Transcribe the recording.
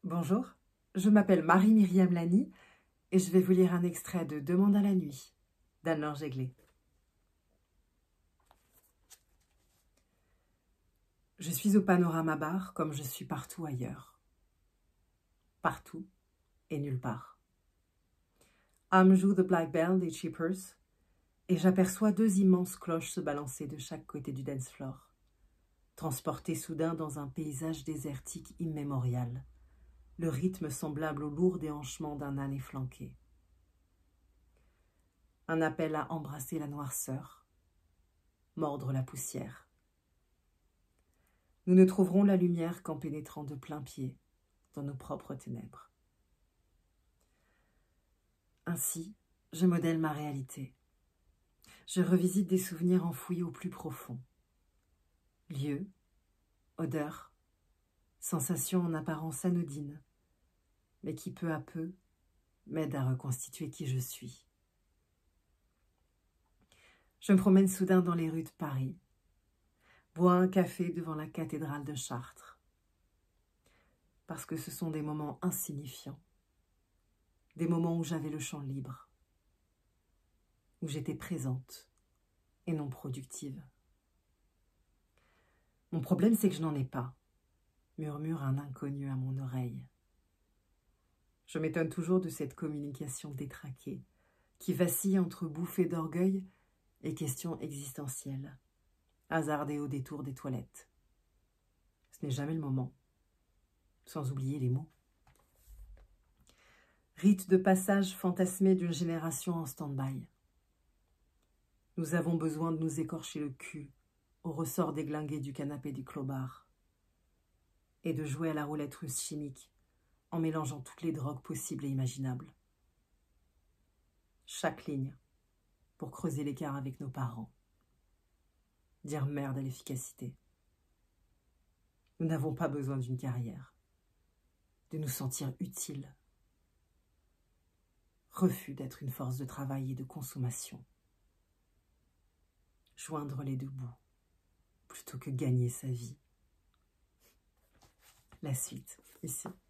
Bonjour, je m'appelle Marie-Myriam Lani et je vais vous lire un extrait de Demande à la nuit d'Anne-Laure Jéglet. Je suis au Panorama Bar comme je suis partout ailleurs. Partout et nulle part. Am joue The Black Bell des Cheapers et j'aperçois deux immenses cloches se balancer de chaque côté du dance floor, transportées soudain dans un paysage désertique immémorial, le rythme semblable au lourd déhanchement d'un âne efflanqué. Un appel à embrasser la noirceur, mordre la poussière. Nous ne trouverons la lumière qu'en pénétrant de plein pied dans nos propres ténèbres. Ainsi, je modèle ma réalité. Je revisite des souvenirs enfouis au plus profond. Lieux, odeurs, sensations en apparence anodines, mais qui peu à peu m'aident à reconstituer qui je suis. Je me promène soudain dans les rues de Paris, bois un café devant la cathédrale de Chartres, parce que ce sont des moments insignifiants, des moments où j'avais le champ libre, où j'étais présente et non productive. Mon problème, c'est que je n'en ai pas, murmure un inconnu à mon oreille. Je m'étonne toujours de cette communication détraquée, qui vacille entre bouffées d'orgueil et questions existentielles, hasardées au détour des toilettes. Ce n'est jamais le moment, sans oublier les mots. Rite de passage fantasmé d'une génération en stand-by. Nous avons besoin de nous écorcher le cul au ressort déglingué du canapé du clobard et de jouer à la roulette russe chimique en mélangeant toutes les drogues possibles et imaginables. Chaque ligne pour creuser l'écart avec nos parents. Dire merde à l'efficacité. Nous n'avons pas besoin d'une carrière, de nous sentir utiles. Refus d'être une force de travail et de consommation. Joindre les deux bouts, plutôt que gagner sa vie. La suite, ici.